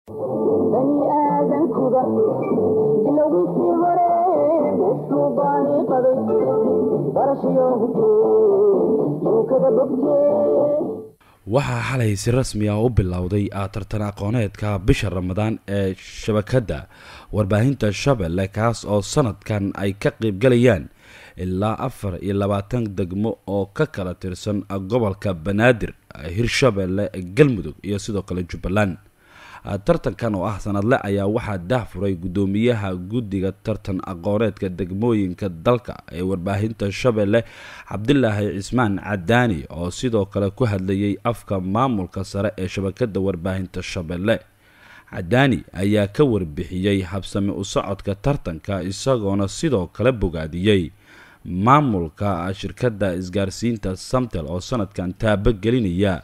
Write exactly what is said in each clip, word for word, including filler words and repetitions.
waxaa xalay si rasmi ah u bilowday tartan aqooneedka bisha Ramadaan ee shabakada warbaahinta Shabeelle kaas oo sanadkan ay ka qayb galayaan ilaa afar iyo labaatan degmo oo ka kala tirsan gobolka Banaadir, Hirshabeelle, Galmudug iyo sidoo kale Jubbaland. tartankan oo ah sanadle ayaa waxaa daahfuray gudoomiyaha guddiga tartan aqooneedka degmooyinka dalka ee warbaahinta Shabeelle Cabdilaahi Cismaan Cadaani oo sidoo kale ku hadlayay afka maamulka sare ee shabakada warbaahinta Shabeelle. Cadaani ayaa ka warbixiyay habsami u socodka tartanka isagoona sidoo kale bogaadiyay maamulka shirkadda isgaarsiinta Samtel oo sanadkan taabagelinaya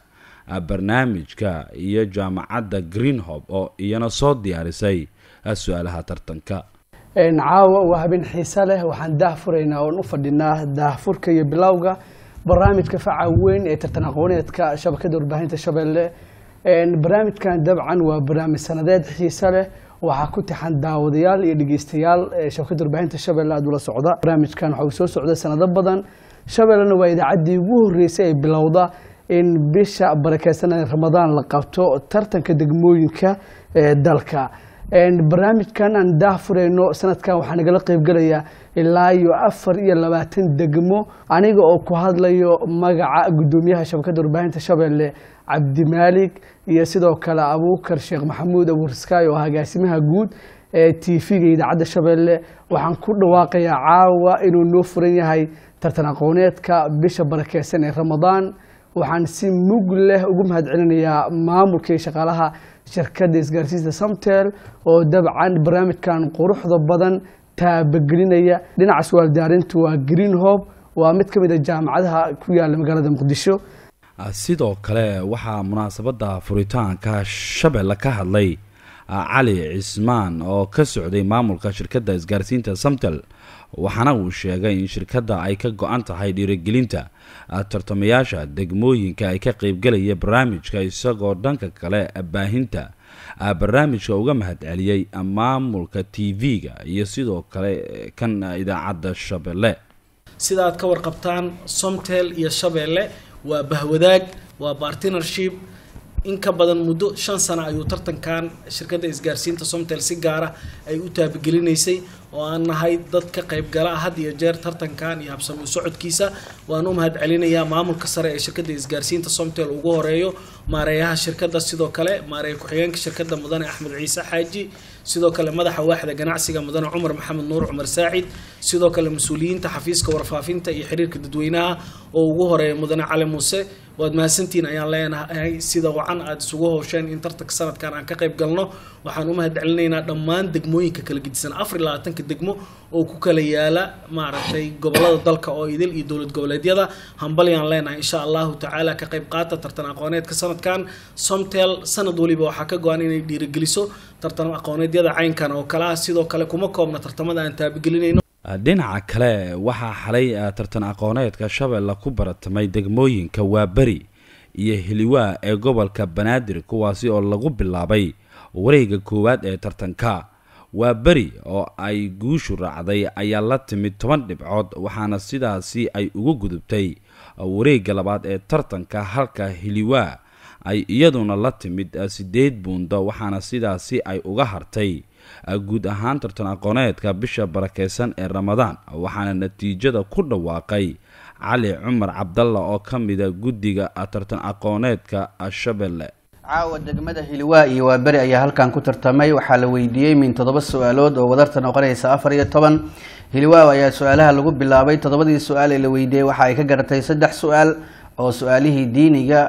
barnaamijka iyo jaamacadda Green Hope oo iyana soo diyaarisay su'aalaha tartanka. een caawa waa habeen xiiso leh waxaan daahfuraynaa oo u fadhinaa daahfurka iyo bilowga barnaamijka faca weyn ee tartan aqooneedka shabakada warbaahinta Shabeelle. een barnaamijkan dabcan waa barnaamij sanadeed xiiso leh waxa ku taxan daawadayaal iyo dhageystayaal shabakada warbaahinta Shabeelle aad ula socda. barnaamijkan waxa uu soo socday sanado badan. Shabeellena waa idaacaddii ugu horeysay ee bilowda in bisha barakeysan Ramadaan la qabto tartanka degmooyinka ee dalka. een barnaamijkan aan daahfureyno sanadkan waxaa nagala qayb galaya ilaa iyo afar iyo labaatan degmo aniga oo ku hadlayo magaca gudoomiyaha shabakada warbaahinta Shabeelle Cabdi Maalig iyo sidoo kale Abuukar Sheekh Maxamuud Abuurskay oo agaasimaha guud ee T V-ga idaacadda Shabeelle. waxaan ku dhawaaqayaa caawa inuu noo furan yahay tartan aqooneedka bisha barakeysan ee Ramadaan. waxaan si mug leh ugu mahadcelinayaa maamulka shaqaalaha shirkadda isgaarsiinta Samtel oo dabcan barnaamijkan quruxda badan taabagelinaya. dhinaca su'aal diyaarintu waa Green Hope waa mid ka mid ah jaamacadaha ku yaala magaalada Muqdisho. sidoo kale waxaa munaasabada furitaanka Shabeelle ka hadlay Cali Cismaan oo ka socday maamulka shirkadda isgaarsiinta Samtel waxaana uu sheegay in shirkadda ay ka go'an tahay dhiirigelinta tartamayaasha degmooyinka ay ka qayb galaya barnaamijka isagoo dhanka kale baahinta barnaamijka uga mahadceliyay maamulka T V-ga iyo sidoo kale kan idaacadda Shabeelle. sidaad ka warqabtaan Samtel iyo Shabeelle waa bahwadaag waa partnership in ka badan muddo shan sano ayuu tartankan shirkadda isgaarsiinta Samtel si gaar ah ay u taabagelineysay oo aan nahay dad ka qayb gala had iyo jeer tartankan iyo habsami u socodkiisa. waan u mahadcelinayaa maamulka sare ee shirkadda isgaarsiinta Samtel ugu horeeyo maareeyaha shirkadda sidoo kale maareey ku-xigeenka shirkadda mudane Axmed Ciise Xaaji sidoo kale madaxa waaxda ganacsiga mudane Cumar Maxamed Nuur Cumar Saacid sidoo kale mas'uuliyiinta xafiiska warfaafinta iyo xiriirka dadweynaha oo ugu horeeyo mudane Cali Muuse. waad mahadsantiin ayaan leenahay sida wacan aad isugu howsheen in tartanka sanadkan aan ka qayb galno. waxaan u mahadcelinaynaa dhammaan degmooyinka kala gedisan afar iyo labaatan degmo oo ku kala yaala maaragtay gobolada dalka oo idil iyo dowlad goboleedyada. hambalyaan leenahay insha Allahu tacaala ka qayb qaata tartan aqooneedka sanadkan. Samtel sanad waliba waxaa ka go'an inay dhiirigeliso tartan aqooneedyada caynkan oo kala sidoo kale kuma koobna tartamada aan taabagelinayno. dhinaca kale waxaa xalay tartan aqooneedka Shabeelle ku baratamay degmooyinka Waabari iyo Hiliwaa ee gobolka Banaadir kuwaasi oo lagu bilaabay wareegga koowaad ee tartanka. Waabari oo ay guushu raacday ayaa la timid toban dhibcood waxaana sidaasi ay ugu gudubtay wareegga labaad ee tartanka halka Hiliwaa ay iyaduna la timid sideed buundo waxaana sidaasi ay uga hartay guud ahaan tartan aqooneedka bisha barakeysan ee Ramadaan. waxaana natiijada ku dhawaaqay Cali Cumar Cabdalla oo ka mid ah guddiga tartan aqooneedka Shabeelle. caawa degmada Hiliwaa iyo Waabari ayaa halkan ku tartamay waxaa la weydiiyay min toddoba su'aalood oo wadarta noqonaysa afar iyo toban. Hiliwaa ayaa su'aalaha lagu bilaabay toddobadii su'aal ee la weydiiyay waxa ay ka garatay saddex su'aal oo su'aalihii diiniga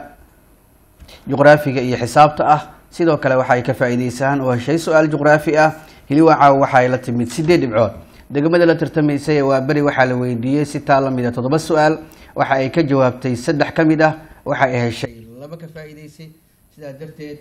juqraafiga iyo xisaabta ah. sidoo kale waxa ay ka faa'iideystaan oo heshay su'aal juqraafi ah. Hiliwaa caawa waxa ay la timid sideed dhibcood. degmada la tartamaysay Waabari waxa la weydiiyay si taala mid toddoba su'aal waxa ay ka jawaabtay saddex ka mid ah waxa ay heshay laba ka faa'iideysay. sidaa darteed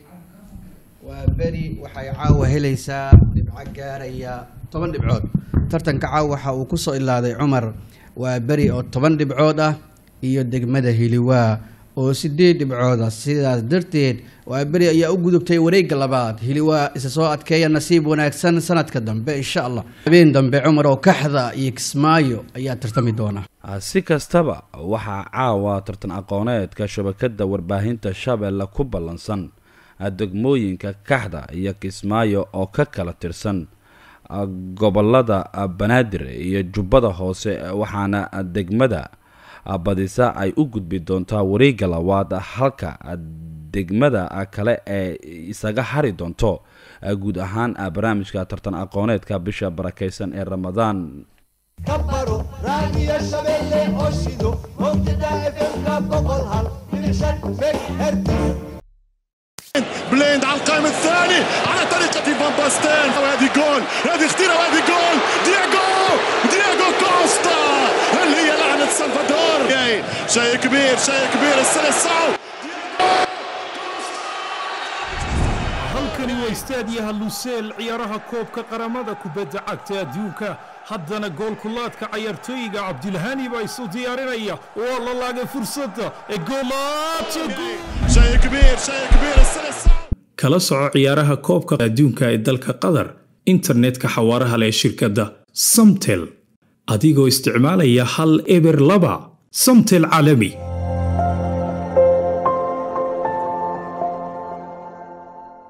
Waabari waxa ay caawa helaysaa dhibco gaaraya toban dhibcood. tartanka caawa waxa uu ku soo ilaaday Cumar Waabari oo toban dhibcood ah iyo degmada Hiliwaa oo sideed dhibcooda sidaas darteed waa bari ayaa u gudubtay wareegga labaad Hiliwaa isa soo adkeeya nasiib wanaagsan sanadka dambe insha Allah habeen dambe Cumar oo Kaxda iyo Kismaayo ayaa tartami doona si kastaba waxaa caawa tartan aqooneedka shabakada warbaahinta Shabeelle ku ballansan degmooyinka Kaxda iyo Kismaayo oo ka kala tirsan gobolada Banaadir iyo Jubbada Hoose waxaana degmada badisa ay u gudbi doontaa wareegga labaad halka degmada kale ee isaga hari doonto guud ahaan barnaamijka tartan aqooneedka bisha barakeysan ee Ramadaan كبروا راديو الشبيلة أشيدوا موجودة إفريقيا بقول هال بنشان فيك هرتز بليند على القائم الثاني على طريقة فان باستين وهذه جول هذه خطيرة وهذه جول دياغو دياغو كوستا هل هي لعنة سلفادور شيء كبير شيء كبير السلسعو halkani waa istaadiyaha Lusail ciyaaraha koobka qaramada kubadda cagta adduunka haddana gool kulaadka ciyaartooyga Cabdilhani baa isu diyaarinaya oo la laagay fursadda ee goolaadka shay kabiir shay kabiir السلسعو kala soco ciyaaraha koobka adduunka ee dalka Qatar internetka xawaaraha leh shirkadda Samtel adigoo isticmaalaya hal eber laba Samtel caalami